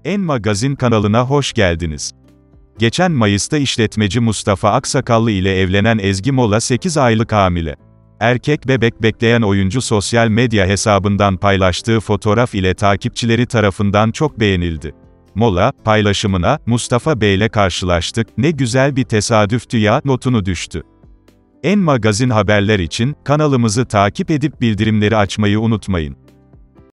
En Magazin kanalına hoş geldiniz. Geçen Mayıs'ta işletmeci Mustafa Aksakallı ile evlenen Ezgi Mola 8 aylık hamile. Erkek bebek bekleyen oyuncu sosyal medya hesabından paylaştığı fotoğraf ile takipçileri tarafından çok beğenildi. Mola, paylaşımına, "Mustafa Bey'le karşılaştık, ne güzel bir tesadüftü ya" notunu düştü. En Magazin haberler için, kanalımızı takip edip bildirimleri açmayı unutmayın.